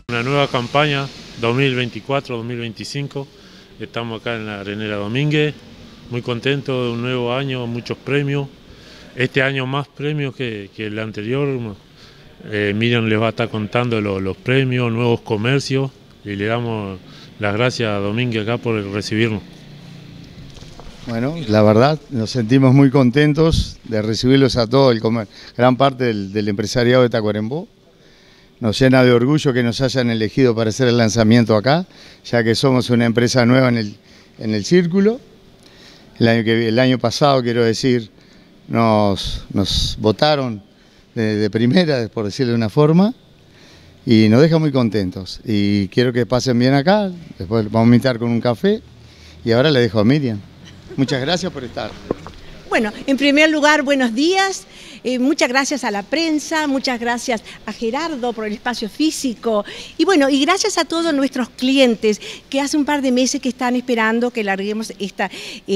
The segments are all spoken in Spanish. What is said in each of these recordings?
Una nueva campaña 2024-2025, estamos acá en la Arenera Domínguez, muy contentos de un nuevo año, muchos premios, este año más premios que el anterior. Miriam les va a estar contando los premios, nuevos comercios, y le damos las gracias a Domínguez acá por recibirnos. Bueno, la verdad nos sentimos muy contentos de recibirlos a todos, gran parte del empresariado de Tacuarembó. Nos llena de orgullo que nos hayan elegido para hacer el lanzamiento acá, ya que somos una empresa nueva en el círculo. El año pasado, quiero decir, nos votaron de primera, por decirlo de una forma, y nos deja muy contentos. Y quiero que pasen bien acá, después vamos a invitar con un café, y ahora le dejo a Miriam. Muchas gracias por estar. Bueno, en primer lugar, buenos días. Muchas gracias a la prensa, muchas gracias a Gerardo por el espacio físico y bueno, y gracias a todos nuestros clientes que hace un par de meses que están esperando que larguemos esta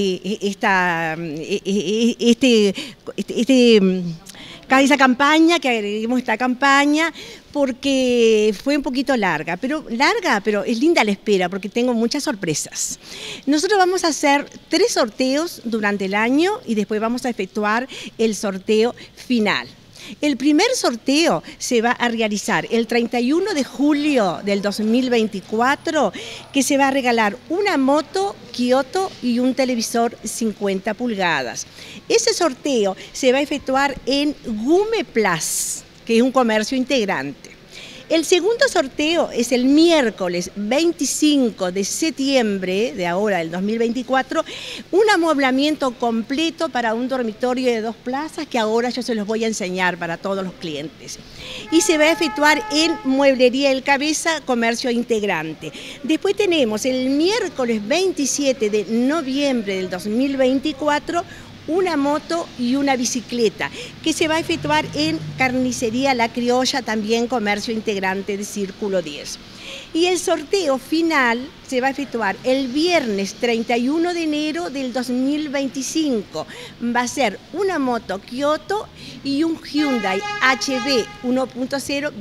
campaña, que agreguemos esta campaña, porque fue un poquito larga, pero es linda la espera porque tengo muchas sorpresas. Nosotros vamos a hacer 3 sorteos durante el año y después vamos a efectuar el sorteo final. El primer sorteo se va a realizar el 31 de julio del 2024, que se va a regalar una moto Kioto y un televisor 50 pulgadas. Ese sorteo se va a efectuar en Gume Plus, que es un comercio integrante. El segundo sorteo es el miércoles 25 de septiembre de ahora, del 2024, un amueblamiento completo para un dormitorio de 2 plazas que ahora yo se los voy a enseñar para todos los clientes. Y se va a efectuar en Mueblería El Cabeza, comercio integrante. Después tenemos el miércoles 27 de noviembre del 2024, una moto y una bicicleta, que se va a efectuar en Carnicería La Criolla, también comercio integrante de Círculo 10. Y el sorteo final se va a efectuar el viernes 31 de enero del 2025. Va a ser una moto Kioto y un Hyundai HB 1.0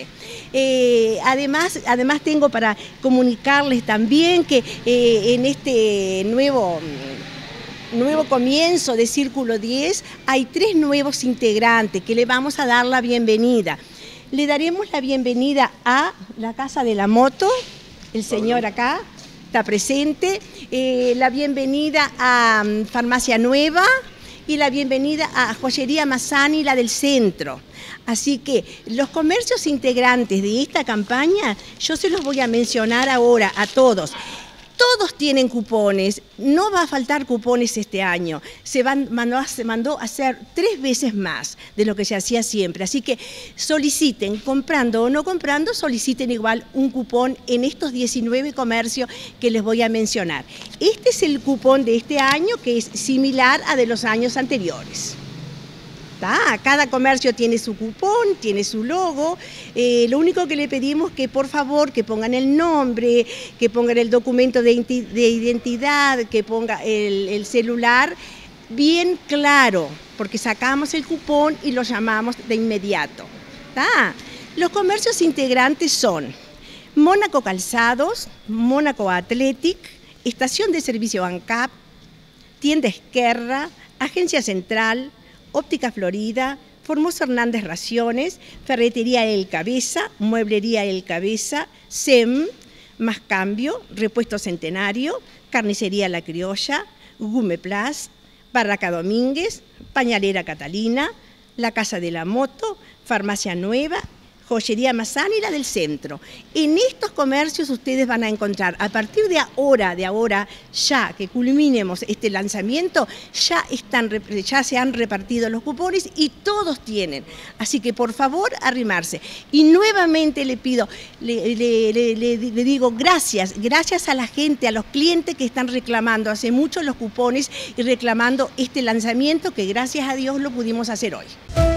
20. Además tengo para comunicarles también que en este nuevo comienzo de Círculo 10, hay 3 nuevos integrantes que le vamos a dar la bienvenida. Le daremos la bienvenida a la Casa de la Moto, el señor acá está presente, la bienvenida a Farmacia Nueva y la bienvenida a Joyería Mazzani, la del centro. Así que los comercios integrantes de esta campaña, yo se los voy a mencionar ahora a todos. Todos tienen cupones, no va a faltar cupones este año, se mandó a hacer 3 veces más de lo que se hacía siempre, así que soliciten, comprando o no comprando, soliciten igual un cupón en estos 19 comercios que les voy a mencionar. Este es el cupón de este año, que es similar a de los años anteriores. Cada comercio tiene su cupón, tiene su logo. Lo único que le pedimos es que por favor que pongan el nombre, que pongan el documento de identidad, que ponga el celular bien claro, porque sacamos el cupón y lo llamamos de inmediato. Los comercios integrantes son Mónaco Calzados, Mónaco Athletic, Estación de Servicio ANCAP, Tienda Esquerra, Agencia Central, Óptica Florida, Formoso Hernández Raciones, Ferretería El Cabeza, Mueblería El Cabeza, SEM, Más Cambio, Repuesto Centenario, Carnicería La Criolla, Gume Plus, Barraca Domínguez, Pañalera Catalina, La Casa de la Moto, Farmacia Nueva, Joyería Mazzani y la del centro. En estos comercios ustedes van a encontrar, a partir de ahora, ya que culminemos este lanzamiento, ya se han repartido los cupones y todos tienen. Así que por favor, arrimarse. Y nuevamente le pido, le digo gracias a la gente, a los clientes que están reclamando hace mucho los cupones y reclamando este lanzamiento que gracias a Dios lo pudimos hacer hoy.